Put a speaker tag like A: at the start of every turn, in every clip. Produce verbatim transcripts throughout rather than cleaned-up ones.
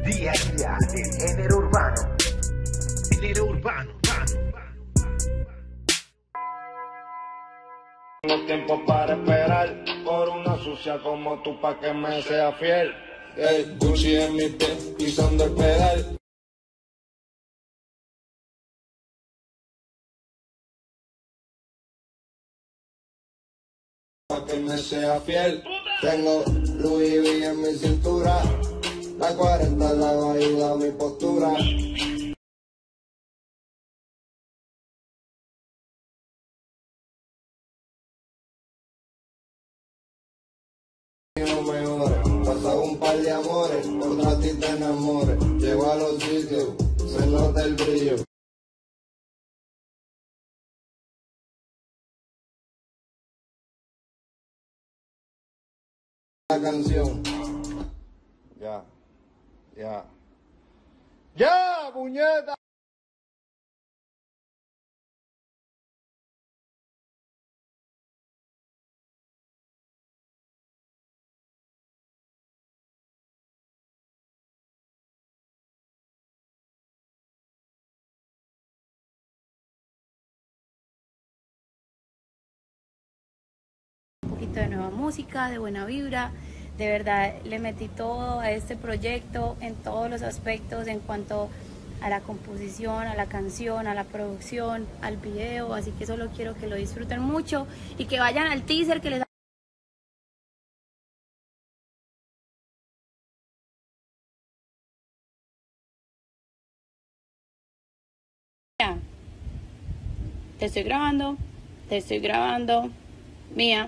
A: Día a día del género urbano. Género urbano, urbano.
B: Tengo tiempo para esperar por una sucia como tú pa' que me sea fiel. Hey, Gucci en mi pie, pisando el pedal. Pa' que me sea fiel. Tengo Louis V en mi cintura. La cuarenta la vaina, mi postura. No mejores, pasaba un par de amores, por a ti te enamores. Llego a los sitios, se nota el brillo. La canción. Ya, ya. ¡Ya, puñeta!
C: Un poquito de nueva música, de buena vibra. De verdad le metí todo a este proyecto en todos los aspectos en cuanto a la composición, a la canción, a la producción, al video, así que solo quiero que lo disfruten mucho y que vayan al teaser que les Mía, te estoy grabando, te estoy grabando, Mía.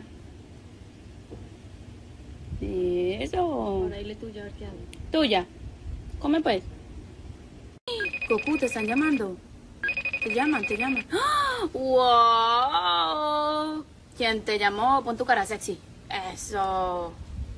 C: Eso. Ahora dile tuya, a ver qué hago. Tuya. Come pues. Goku, te están llamando. Te llaman, te llaman. ¡Ah! ¡Wow! ¿Quién te llamó? Pon tu cara sexy. Eso.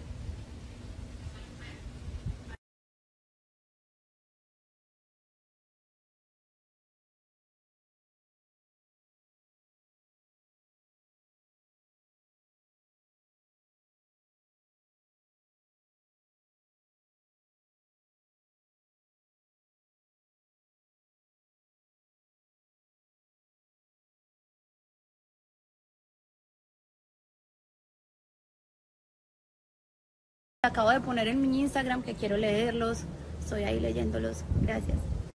C: Acabo de poner en mi Instagram que quiero leerlos. Estoy ahí leyéndolos. Gracias.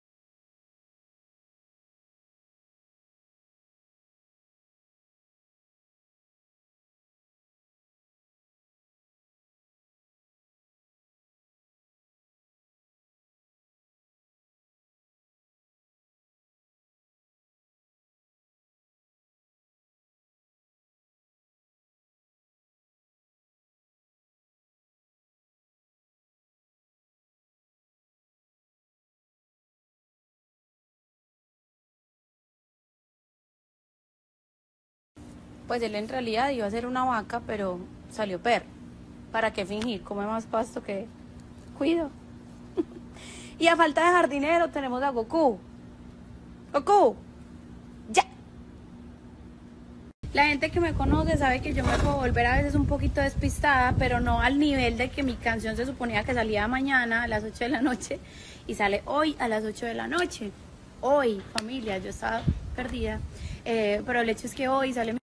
C: Pues él en realidad iba a ser una vaca, pero salió perro. ¿Para qué fingir? Come más pasto que cuido. Y a falta de jardinero tenemos a Goku. Goku, ya. La gente que me conoce sabe que yo me puedo volver a veces un poquito despistada, pero no al nivel de que mi canción se suponía que salía mañana a las ocho de la noche y sale hoy a las ocho de la noche. Hoy, familia, yo estaba perdida. Eh, pero el hecho es que hoy sale mi...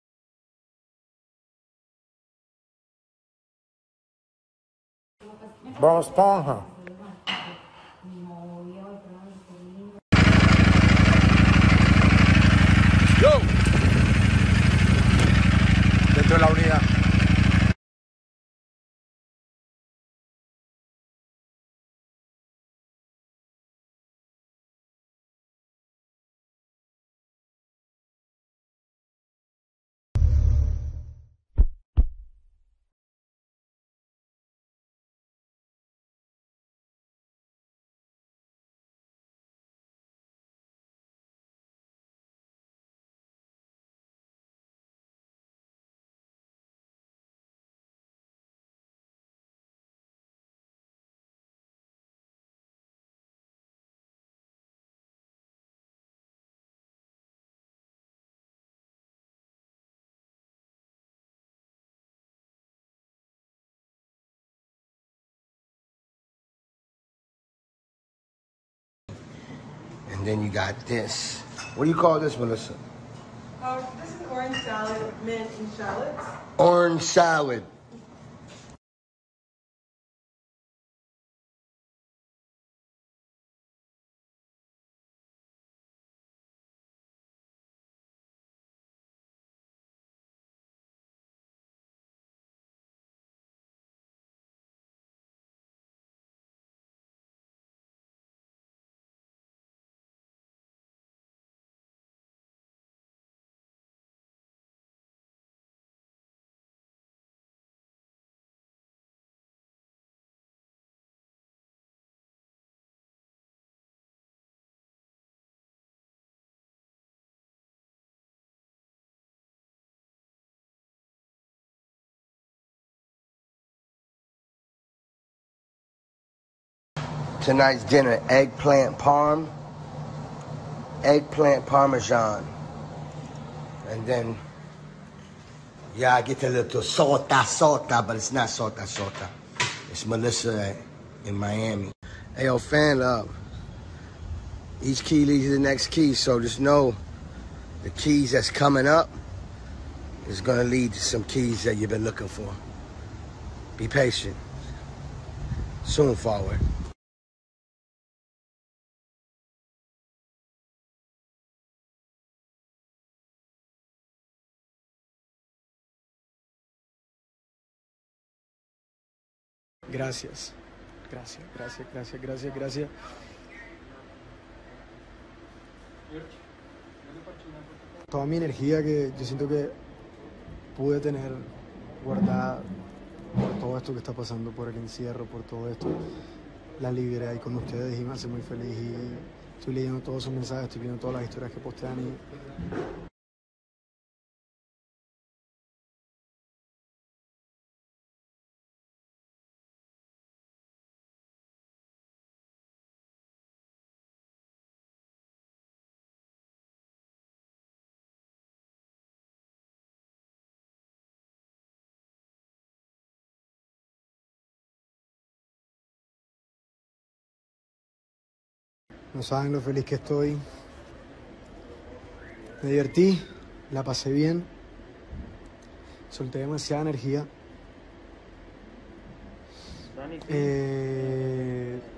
B: Bob Esponja.
D: Yo. Dentro de la unidad.
E: And then you got this. What do you call this, Melissa?
F: Um, this is orange salad with mint and shallots.
E: Orange salad. Tonight's dinner, eggplant parm, eggplant parmesan. And then, yeah, I get a little sota sota, but it's not sota sota. It's Melissa in Miami. Hey, yo, fan love. Each key leads to the next key, so just know the keys that's coming up is gonna lead to some keys that you've been looking for. Be patient. Soon forward.
G: Gracias, gracias, gracias, gracias, gracias, gracias. Toda mi energía que yo siento que pude tener guardada por todo esto que está pasando, por el encierro, por todo esto, la libré ahí con ustedes y me hace muy feliz. Y estoy leyendo todos sus mensajes, estoy viendo todas las historias que postean y no saben lo feliz que estoy. Me divertí, la pasé bien, solté demasiada energía. Eh,